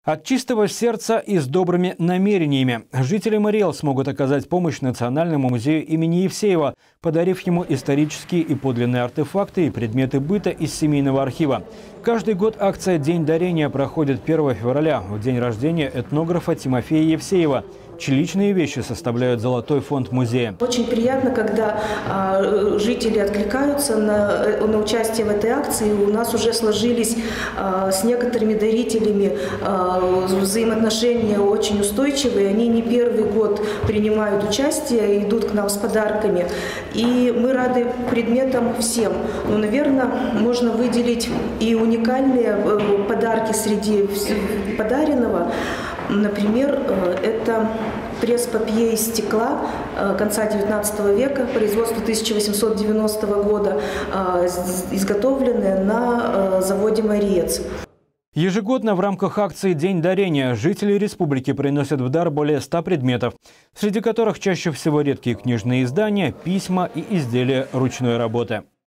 От чистого сердца и с добрыми намерениями жители Мариэл смогут оказать помощь Национальному музею имени Евсеева, подарив ему исторические и подлинные артефакты и предметы быта из семейного архива. Каждый год акция «День дарения» проходит 1 февраля, в день рождения этнографа Тимофея Евсеева, чьи личные вещи составляют золотой фонд музея. Очень приятно, когда жители откликаются на участие в этой акции. У нас уже сложились с некоторыми дарителями взаимоотношения очень устойчивые. Они не первый год принимают участие, идут к нам с подарками. И мы рады предметам всем. Но, наверное, можно выделить и уникальные подарки среди подаренного. Например, это пресс-папье из стекла конца XIX века, производства 1890 года, изготовленное на заводе «Мариец». Ежегодно в рамках акции «День дарения» жители республики приносят в дар более 100 предметов, среди которых чаще всего редкие книжные издания, письма и изделия ручной работы.